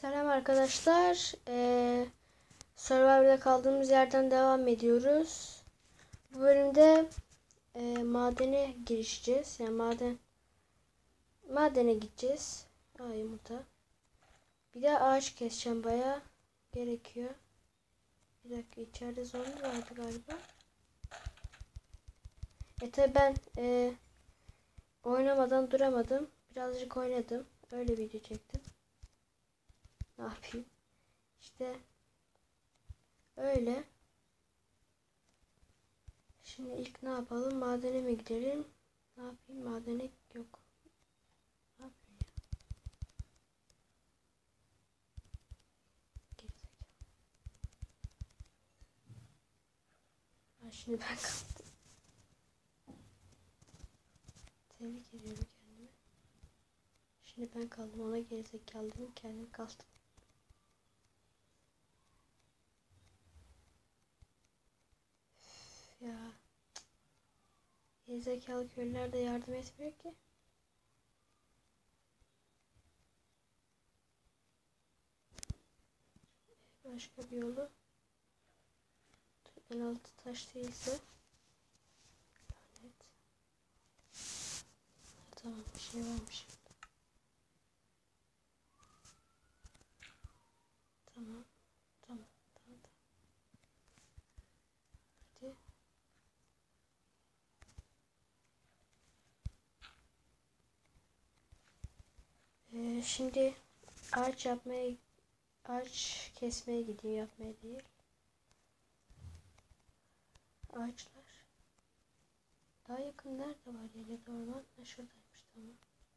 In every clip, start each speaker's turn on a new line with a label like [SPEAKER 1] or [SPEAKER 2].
[SPEAKER 1] Selam arkadaşlar. Survivor'da kaldığımız yerden devam ediyoruz. Bu bölümde madene girişeceğiz. Yani madene gideceğiz. Yumurta. Bir de ağaç keseceğim, bayağı gerekiyor. Bir dakika, içeride zombi vardı galiba. Tabi ben oynamadan duramadım. Birazcık oynadım. Öyle video çektim. Ne yapayım? İşte öyle. Şimdi ilk ne yapalım? Madene mi gidelim? Ne yapayım? Madene yok. Ne yapayım ya? Gerizekalı. Şimdi ben kaldım. Tebrik ediyorum kendimi. Şimdi ben kaldım. Ona gerizekalı dedim. Kendim kaldım. Üf ya. Gerizekalı köylüler de yardım etmiyor ki. Başka bir yolu. En altı taş değilse. Lanet. Tamam, bir şey varmış. Tamam. Tamam. Tamam. Hadi. Şimdi ağaç kesmeye gideyim, yapmaya değil. Ağaçlar. Daha yakın nerede var ya da orman? Şuradaymış, tamam.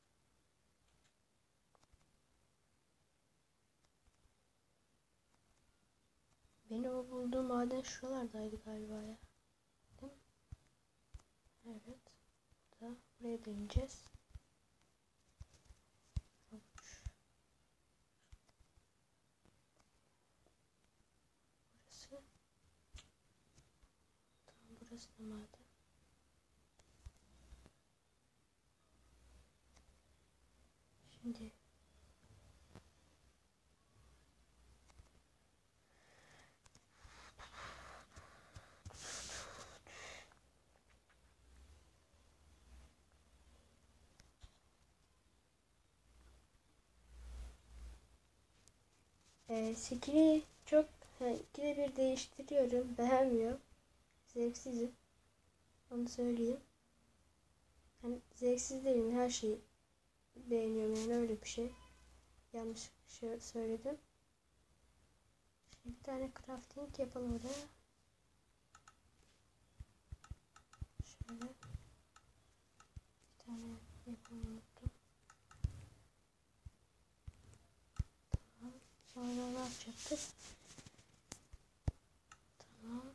[SPEAKER 1] Beni o bulduğum maden şuralardaydı galiba ya. Değil mi? Evet. Buraya da ineceğiz. Burası. Tamam, burası da maden. Şimdi skill'i çok ikide bir değiştiriyorum. Beğenmiyorum. Zevksizim. Onu söyleyeyim. Yani zevksiz değilim. Her şeyi beğeniyorum, yani öyle bir şey. Yanlış söyledim. Şimdi bir tane crafting yapalım oraya. Şöyle. Bir tane yapalım, unuttum. Tamam. Sonra ne yapacaktık? Tamam.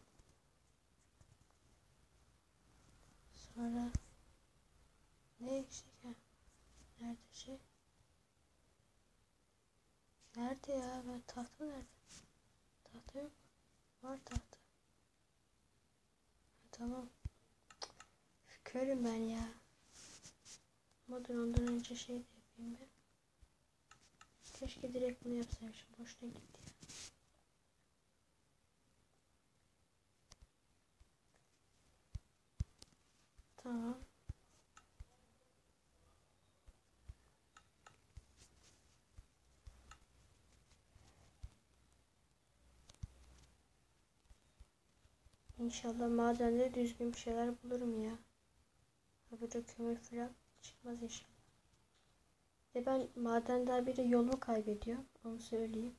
[SPEAKER 1] Sonra ne eksik ya? Nerede şey? Nerede ya? Ben tahta nerede? Tahta yok. Var tahta. Tamam. Körüm ben ya. Ama dur, ondan önce şey de yapayım ben. Keşke direkt bunu yapsaymışım. Boşuna gitti ya. Tamam. İnşallah madende düzgün bir şeyler bulurum ya. Burada kömür falan çıkmaz inşallah. Ben madenden biri yolumu kaybediyor. Onu söyleyeyim.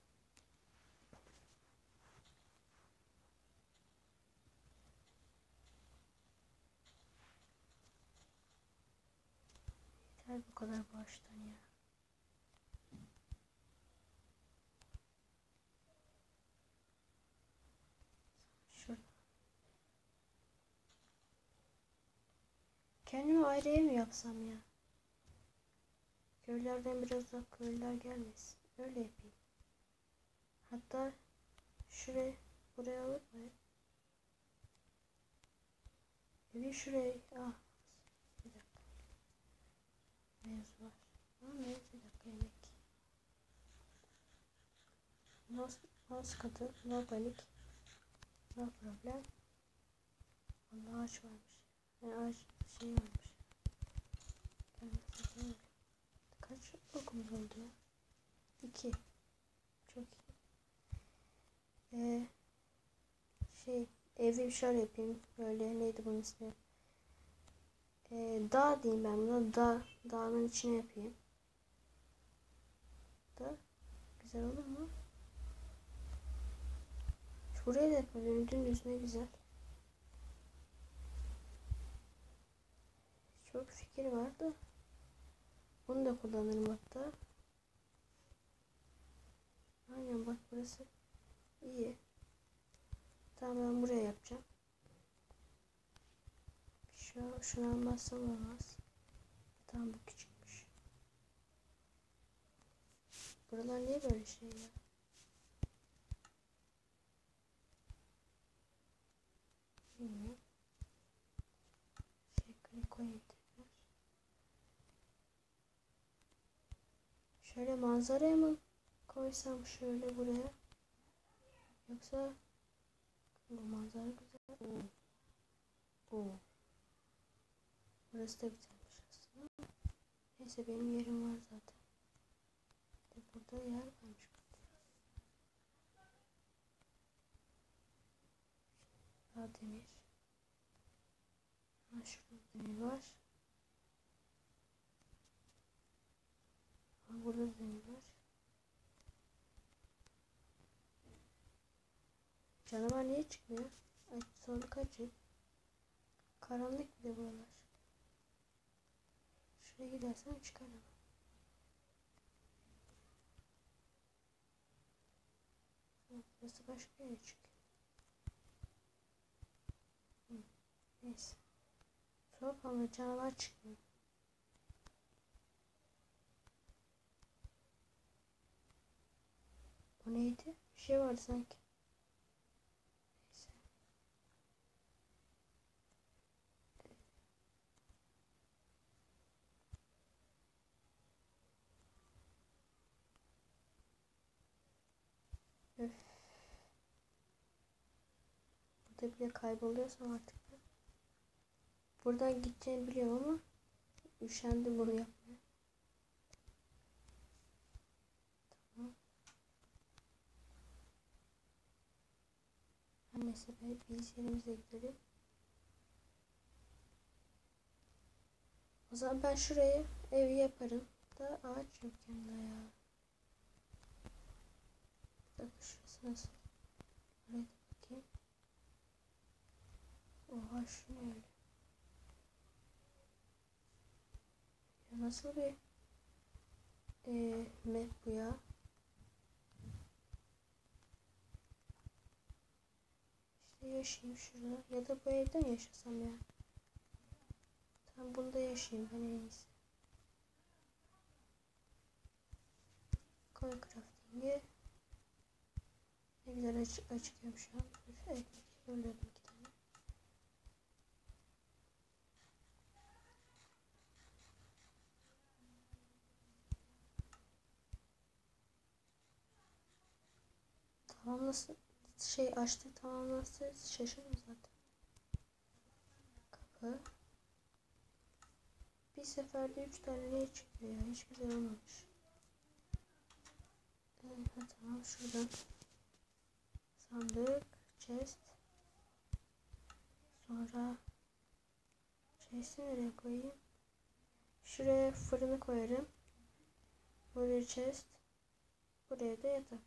[SPEAKER 1] Yeter bu kadar baştan ya. Şurada. Kendime ayrı ev mi yapsam ya? Köylerden biraz daha köylüler gelmesin. Öyle yapayım. Hatta buraya alır mı? Evi şuraya. Bir dakika. Mevzu var. Neyse, bir dakika, yemek. Nasıl katı? No panik. No problem. Onda ağaç varmış. Yani ağaç şey varmış. Kaç okumuz oldu ya? 2. Çok iyi. Evi şöyle yapayım. Böyle neydi bunun ismi? Dağ diyeyim ben buna. Dağın içine yapayım. Da güzel olur mu? Şuraya da yapabilirim. Dümdüz ne güzel. Çok fikir var da. Bunu da kullanırım hatta. Aynen bak burası iyi. Tamam ben buraya yapacağım. Şunu almazsam olmaz. Tamam bu küçükmüş. Buralar niye böyle şey ya? Bilmiyorum. Koyayım tekrar. Şöyle manzaraya mı koysam şöyle buraya? Yoksa bu manzara güzel. Oo. Burası da güzelmiş aslında. Neyse benim yerim var zaten. Burada yer varmış. Daha demir. Şurada demir var. Burada demir var. Canavar niye çıkmıyor? Sonra kaçın. Karanlık bir de buralar. Şuraya gidersem çıkar ama. Burası başka yere çıkıyor. Neyse. Tuhaf ama canavar çıkmıyor. Bu neydi? Bir şey vardı sanki. Neyse. Öf. Burada bile kayboluyorsam artık ben. Buradan gideceğimi biliyorum ama üşendim bunu yapmaya. Tamam. Neyse biz yerimize gidelim. O zaman ben şuraya evi yaparım. Da ağaç yok yanında ya. Bak şurası nasıl? Buraya da bakayım. Oha şu ne öyle? Ya nasıl bir map bu ya? İşte yaşayayım şurada. Ya da bu evde mi yaşasam ya? Tam bunda yaşayayım ben en iyisi. Koy crafting'i. Ne güzel açıkıyorum şu an. Ekmek bölüyordum 2 tane. Tamamlasın. Açtı tamamlasın. Şaşırdım zaten. Kapı. Bir seferde 3 tane ne çıkıyor ya? Hiç güzel olmamış. Ha, tamam şuradan. Sandık. Chest. Sonra chest'i nereye koyayım? Şuraya fırını koyarım. Buraya chest. Buraya da yatak.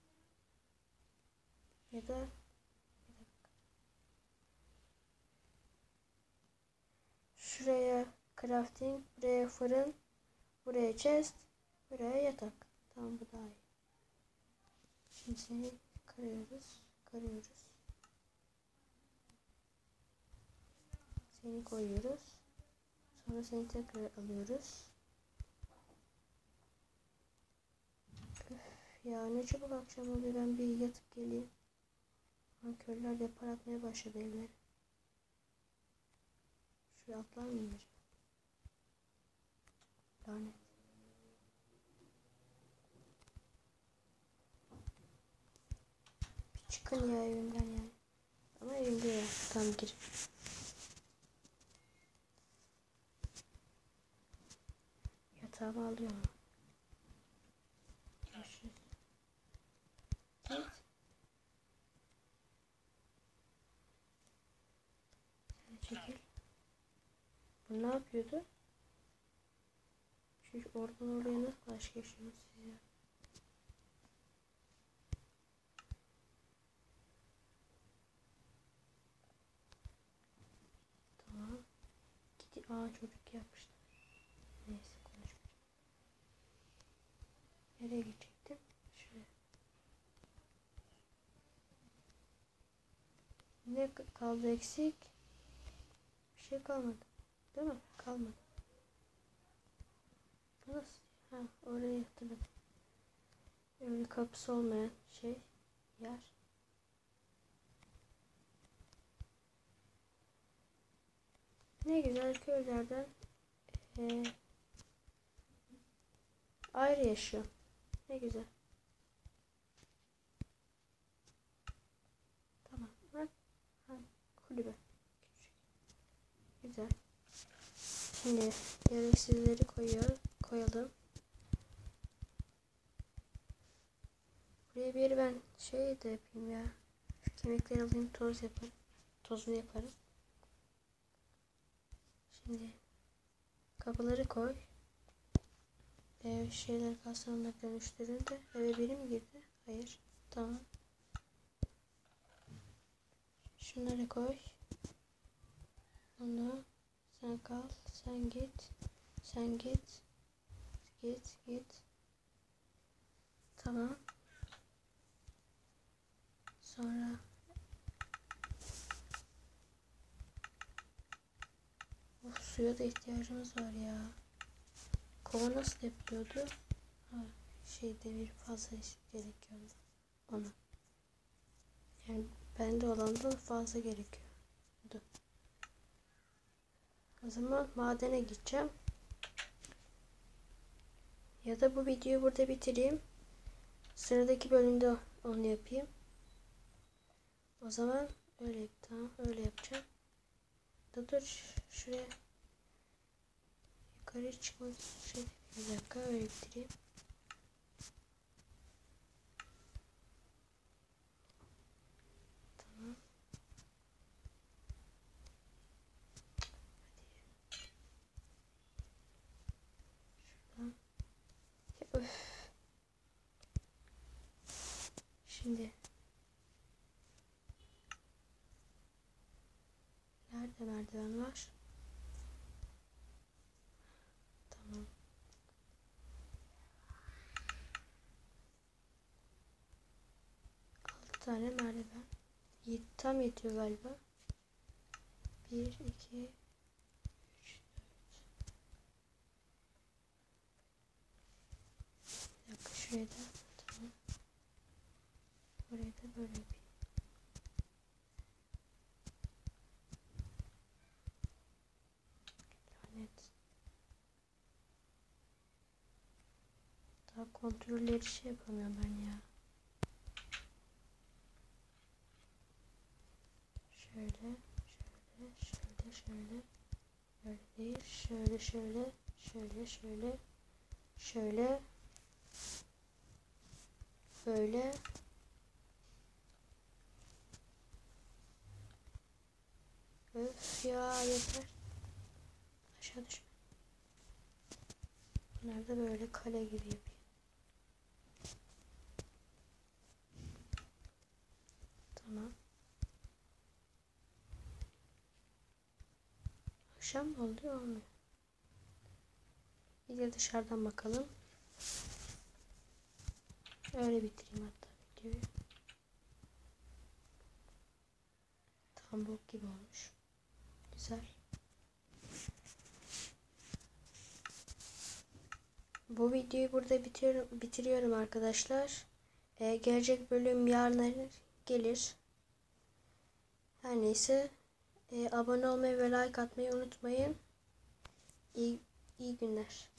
[SPEAKER 1] Ya da şuraya crafting, buraya fırın, buraya chest, buraya yatak. Tamam bu daha iyi. Şimdi seni karıyoruz. Seni koyuyoruz. Sonra seni tekrar alıyoruz. Üf, ya ne çabuk akşam oluyor, ben bir yatıp geleyim. Körler de para atmaya başladı evlere. Şuraya atlar mıyım acaba? Lanet. Çıkın ya evimden yani. Ama evimde ya. Tam gir. Yatağımı alıyorum. Görüşürüz. Git. Sen çekil. Bu ne yapıyordu? Çünkü oradan oraya nasıl aşk yaşıyorsunuz siz ya? Tamam. Gidi. Aa çocuk yapmışlar. Neyse konuşmayacağım. Nereye gidecektim? Şuraya. Ne kaldı eksik? Bir şey kalmadı. Değil mi? Kalmadı. Bu nasıl? Ha orayı hatırladım. Öyle kapısı olmayan yer. Ne güzel köylerden ayrı yaşıyor. Ne güzel. Tamam. Bak. Ha, kulübe. Küçük. Güzel. Şimdi gereksizleri koyalım. Buraya bir ben de yapayım ya. Şu kemikleri alayım tozunu yaparım. Şimdi kapıları koy. Şeyler kaslarına dönüştürün de. Eve biri mi girdi? Hayır. Tamam. Şunları koy. Onu sen kal. Sen git. Sen git. Git. Tamam. Sonra suya da ihtiyacımız var ya. Kova nasıl yapılıyordu? Ha, demir fazla gerekiyordu ona. Yani bende olandan fazla gerekiyordu. O zaman madene gideceğim. Ya da bu videoyu burada bitireyim. Sıradaki bölümde onu yapayım. O zaman tamam öyle yapacağım. Dur şuraya yukarı çıkmak bir dakika öyle bitireyim. Tamam. Hadi. Şuradan. Şimdi nerede merdiven var? Tamam. Tane merdiven. Tam yetiyor galiba. 1, 2, 3, 4. Bir dakika şuraya da. Tamam. Buraya da böyle yapayım. Lanet. Daha kontrolleri yapamıyorum ben ya. Şöyle. Böyle değil. Şöyle. Böyle. Öf ya yeter. Aşağı düşme. Bunlar da böyle kale gibi yapayım. Tamam. Akşam mı oluyor? Olmuyor. Bir de dışarıdan bakalım. Öyle bitireyim hatta videoyu. Tam bok gibi olmuş. Güzel. Bu videoyu burada bitiriyorum arkadaşlar. Gelecek bölüm yarın gelir. Her neyse. Abone olmayı ve like atmayı unutmayın. İyi günler.